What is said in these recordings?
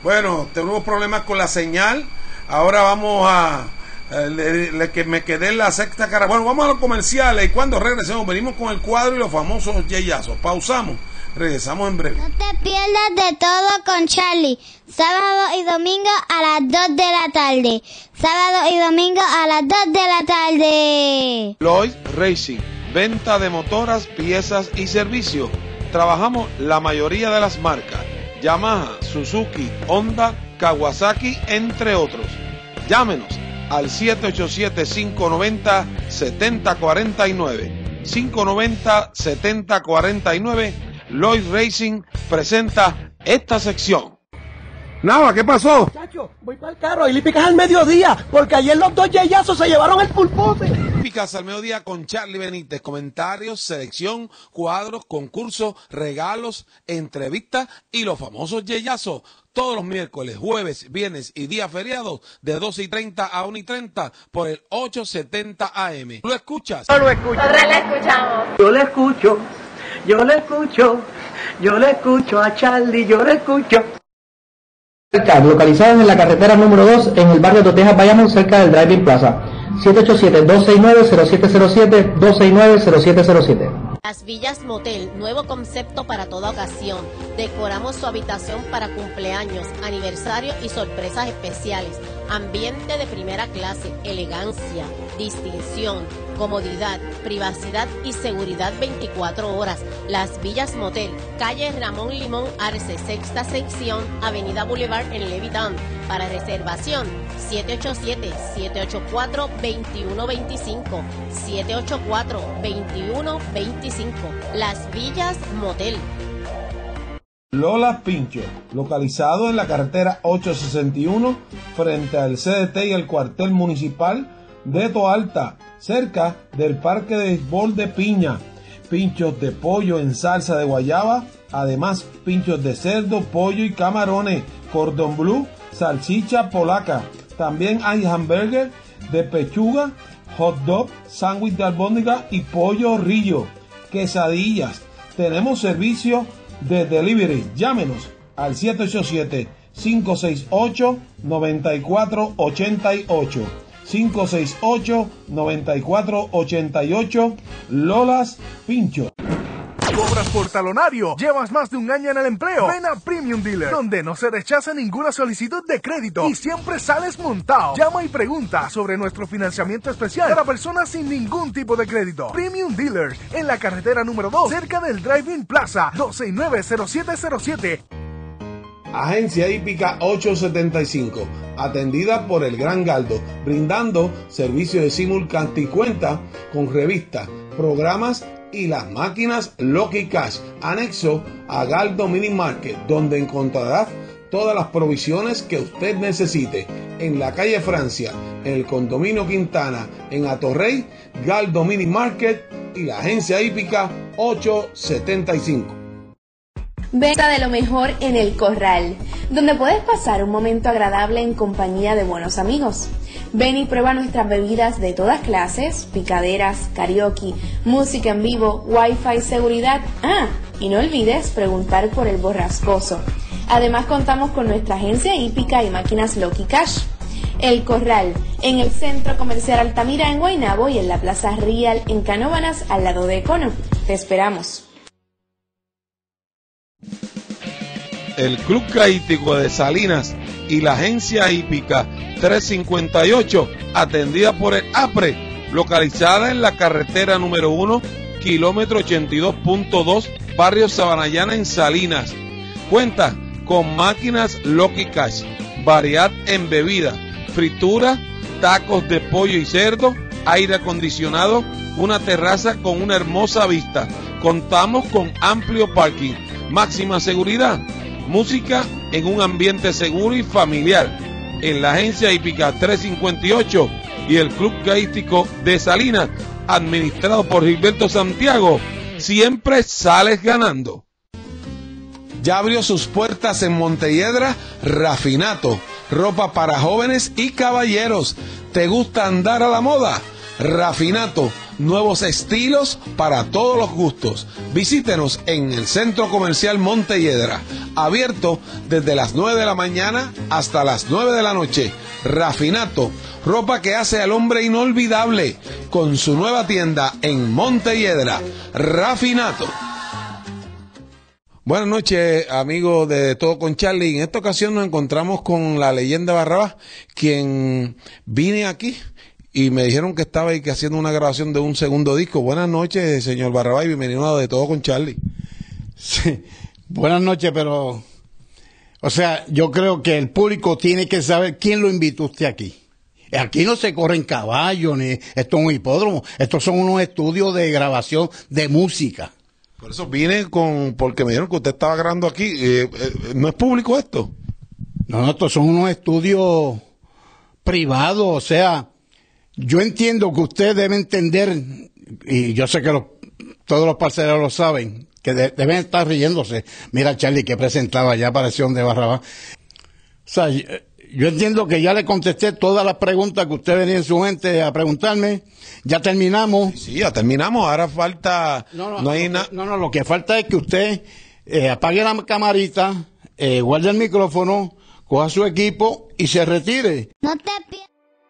Bueno, tenemos problemas con la señal. Ahora vamos a... que me quedé en la sexta cara. Bueno, vamos a los comerciales y cuando regresemos venimos con el cuadro y los famosos yeyazos. Pausamos, regresamos en breve. No te pierdas de todo con Charlie. Sábado y domingo a las 2 de la tarde. Sábado y domingo a las 2 de la tarde. Lloyd Racing, venta de motoras, piezas y servicios. Trabajamos la mayoría de las marcas: Yamaha, Suzuki, Honda, Kawasaki, entre otros. Llámenos al 787-590-7049. 590-7049. Lloyd Racing presenta esta sección. Nava, ¿qué pasó? Chacho, voy para el carro y le picas al mediodía, porque ayer los dos yeyazos se llevaron el pulpote. Picas al mediodía con Charlie Benítez. Comentarios, selección, cuadros, concursos, regalos, entrevistas y los famosos yeyazos. Todos los miércoles, jueves, viernes y días feriados de 12:30 a 1:30 por el 870 AM. ¿Lo escuchas? Yo lo escucho. Nosotros la escuchamos. Yo le escucho, yo le escucho, yo le escucho a Charlie, yo le escucho. Localizadas en la carretera número 2 en el barrio Totejas, Bayamón, cerca del Driving Plaza. 787-269-0707, 269-0707. Las Villas Motel, nuevo concepto para toda ocasión. Decoramos su habitación para cumpleaños, aniversario y sorpresas especiales. Ambiente de primera clase, elegancia, distinción, comodidad, privacidad y seguridad 24 horas. Las Villas Motel, calle Ramón Limón Arce, sexta sección, avenida Boulevard en Levittown. Para reservación, 787-784-2125, 784-2125. Las Villas Motel. Lola Pincho, localizado en la carretera 861 frente al CDT y el cuartel municipal de Toalta, cerca del parque de béisbol de Piña. Pinchos de pollo en salsa de guayaba, además pinchos de cerdo, pollo y camarones, cordon bleu, salchicha polaca. También hay hamburger de pechuga, hot dog, sándwich de albóndiga y pollo rillo, quesadillas. Tenemos servicio de delivery. Llámenos al 787-568-9488. 568-9488. Lolas Pincho. Cobras por talonario. ¿Llevas más de un año en el empleo? Ven a Premium Dealer, donde no se rechaza ninguna solicitud de crédito y siempre sales montado. Llama y pregunta sobre nuestro financiamiento especial para personas sin ningún tipo de crédito. Premium Dealers, en la carretera número 2, cerca del Driving Plaza, 269-0707. Agencia Hípica 875, atendida por el Gran Galdo, brindando servicio de simulcast y cuenta con revistas, programas y las máquinas Lucky Cash, anexo a Galdo Mini Market, donde encontrará todas las provisiones que usted necesite. En la calle Francia, en el condominio Quintana, en Atorrey, Galdo Mini Market y la Agencia Hípica 875. Venta de lo mejor en El Corral, donde puedes pasar un momento agradable en compañía de buenos amigos. Ven y prueba nuestras bebidas de todas clases, picaderas, karaoke, música en vivo, wifi, seguridad. Y no olvides preguntar por el borrascoso. Además contamos con nuestra agencia hípica y máquinas Lucky Cash. El Corral, en el Centro Comercial Altamira en Guaynabo y en la Plaza Real en Canóvanas al lado de Econo. Te esperamos. El Club Caítico de Salinas y la Agencia Hípica 358, atendida por el APRE, localizada en la carretera número 1, kilómetro 82.2, barrio Sabanayana en Salinas. Cuenta con máquinas Lucky Cash, variedad en bebida, fritura, tacos de pollo y cerdo, aire acondicionado, una terraza con una hermosa vista. Contamos con amplio parking, máxima seguridad, música en un ambiente seguro y familiar. En la Agencia Hípica 358 y el Club Caítico de Salinas, administrado por Gilberto Santiago, siempre sales ganando. Ya abrió sus puertas en Montelledra Rafinato, ropa para jóvenes y caballeros. ¿Te gusta andar a la moda? Rafinato, nuevos estilos para todos los gustos. Visítenos en el Centro Comercial Montelledra, abierto desde las 9 de la mañana hasta las 9 de la noche. Rafinato, ropa que hace al hombre inolvidable, con su nueva tienda en Montelledra. Rafinato. Buenas noches, amigos de Todo con Charlie. En esta ocasión nos encontramos con la leyenda Barrabás, quien vine aquí y me dijeron que estaba ahí haciendo una grabación de un segundo disco. Buenas noches, señor Barrabás, y bienvenido a De Todo con Charlie. Sí, buenas noches, pero... O sea, yo creo que el público tiene que saber quién lo invitó usted aquí. Aquí no se corren caballos, ni esto es un hipódromo. Estos son unos estudios de grabación de música. Por eso vine porque me dijeron que usted estaba grabando aquí. ¿No es público esto? No, estos son unos estudios privados. O sea, yo entiendo que usted debe entender, y yo sé que todos los parceros lo saben, que deben estar riéndose. Mira, Charlie, que presentaba ya aparición de Barrabás. O sea, yo entiendo que ya le contesté todas las preguntas que usted venía en su mente a preguntarme. Ya terminamos. Sí, ya terminamos. Ahora falta... No hay nada. No, lo que falta es que usted apague la camarita, guarde el micrófono, coja su equipo y se retire. No te pierdas.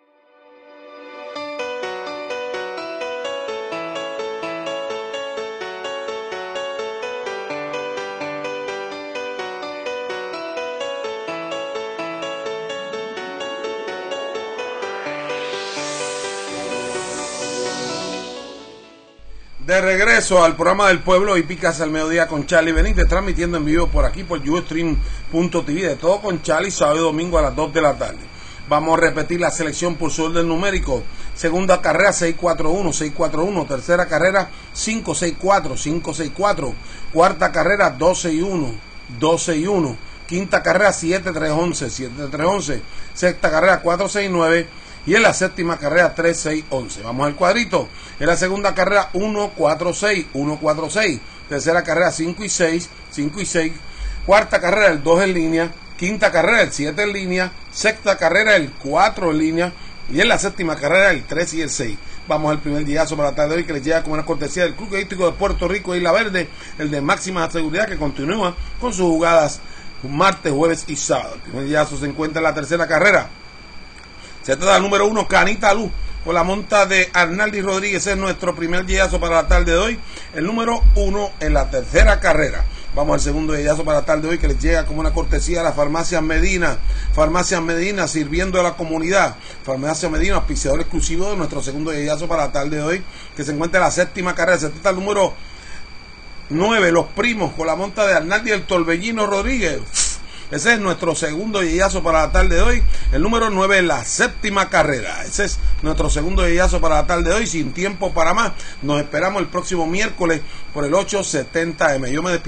De regreso al programa del pueblo Hípicas al mediodía con Charlie Benítez, transmitiendo en vivo por aquí por Ustream.tv, De Todo con Charlie, sábado y domingo a las 2 de la tarde. Vamos a repetir la selección por su orden numérico. Segunda carrera 6-4-1, tercera carrera 5-6-4. Cuarta carrera 12-1. Quinta carrera 7-3-11. Sexta carrera 4-6-9. Y en la séptima carrera 3-6-11. Vamos al cuadrito. En la segunda carrera 1-4-6. Tercera carrera 5-6. Cuarta carrera el 2 en línea. Quinta carrera el 7 en línea. Sexta carrera el 4 en línea. Y en la séptima carrera el 3 y el 6. Vamos al primer diazo para la tarde de hoy, que les llega como una cortesía del Club Eléctrico de Puerto Rico, Isla Verde, el de máxima seguridad, que continúa con sus jugadas martes, jueves y sábado. El primer diazo se encuentra en la tercera carrera. Se trata del número 1, Canita Luz, con la monta de Arnaldi Rodríguez. Es nuestro primer yeyazo para la tarde de hoy. El número 1 en la tercera carrera. Vamos al segundo yeyazo para la tarde de hoy, que les llega como una cortesía a la Farmacia Medina. Farmacia Medina, sirviendo a la comunidad. Farmacia Medina, auspiciador exclusivo de nuestro segundo yeyazo para la tarde de hoy, que se encuentra en la séptima carrera. Se trata del número 9, Los Primos, con la monta de Arnaldi el Torbellino Rodríguez. Ese es nuestro segundo yeyazo para la tarde de hoy. El número 9 en la séptima carrera. Ese es nuestro segundo yeyazo para la tarde de hoy. Sin tiempo para más. Nos esperamos el próximo miércoles por el 870M. Yo me despido.